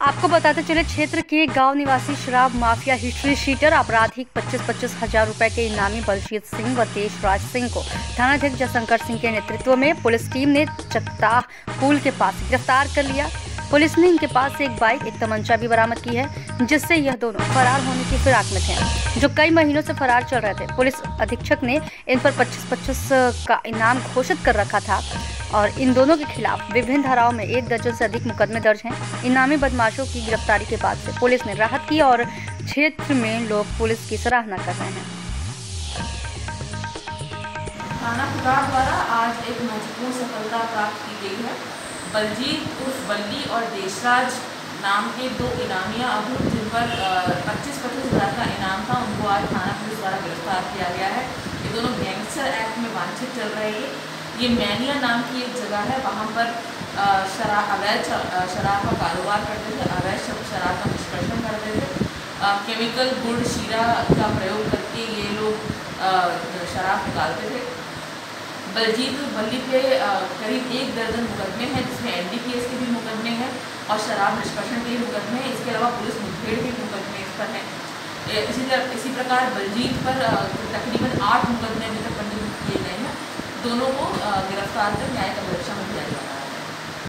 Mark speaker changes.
Speaker 1: आपको बताते चले, क्षेत्र के गांव निवासी शराब माफिया हिस्ट्री शीटर आपराधिक 25-25 हजार रुपए के इनामी बलजीत सिंह व तेजराज सिंह को थानाध्यक्ष जयशंकर सिंह के नेतृत्व में पुलिस टीम ने चकता पुल के पास गिरफ्तार कर लिया। पुलिस ने इनके पास से एक बाइक, एक तमंचा भी बरामद की है, जिससे यह दोनों फरार होने की फिराक में थे, जो कई महीनों से फरार चल रहे थे। पुलिस अधीक्षक ने इन पर 25-25 का इनाम घोषित कर रखा था और इन दोनों के खिलाफ विभिन्न धाराओं में 1 दर्जन से अधिक मुकदमे दर्ज हैं। इनामी बदमाशों की गिरफ्तारी के बाद से पुलिस ने राहत की और क्षेत्र में लोग पुलिस की सराहना कर रहे हैं।
Speaker 2: थाना पुकार द्वारा आज एक महत्वपूर्ण सफलता प्राप्त की गई है। बलजीत उर्फ बल्ली और देशराज नाम के 2 इनामिया अभियुक्त, जिन पर 25-25 हज़ार का इनाम था, उनको आज थाना पुलिस द्वारा गिरफ्तार किया गया है। ये दोनों गैंगस्टर एक्ट में वांछित चल रहे हैं। ये मैनिया नाम की एक जगह है, वहाँ पर अवैध शराब का कारोबार करते थे, अवैध शराब का निष्कर्षण करते थे। केमिकल गुड़ शीरा का प्रयोग करके ये लोग शराब निकालते थे। बलजीत बल्ली पे करीब 1 दर्जन मुकदमे हैं, जिसमें NDPS के भी मुकदमे हैं और शराब निष्कर्षण के भी मुकदमे हैं। इसके अलावा पुलिस मुठभेड़ के मुकदमे इस पर हैं। इसी प्रकार बलजीत पर तकरीबन 8 मुकदमे अभी तक पंजीकृत किए गए हैं। दोनों को गिरफ्तार कर न्यायिक परीक्षा में दिया जाएगा।